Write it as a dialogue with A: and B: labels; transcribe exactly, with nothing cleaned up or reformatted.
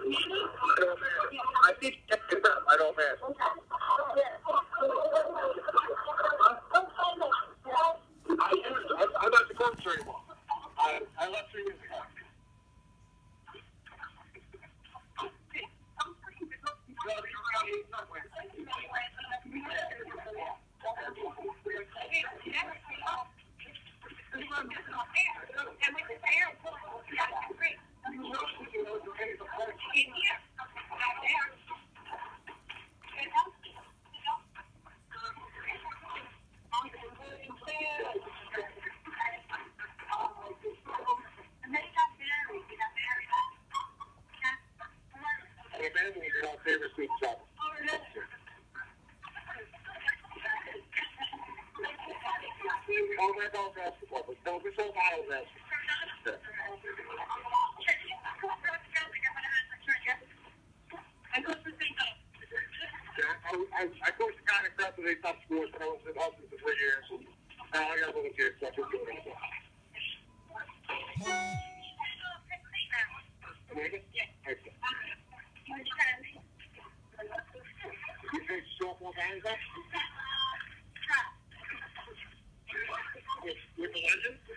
A: I think I don't miss. I used to. I'm not the coach anymore. I, I left three years ago. Favorite sweet shop. Oh, my dog basketball, but don't be so wild, man. I, I, I coached the kind of crap that they top sports when I was in Austin for three years. Now I got a little kid, so I can do it. You think softball guys up? With the legend?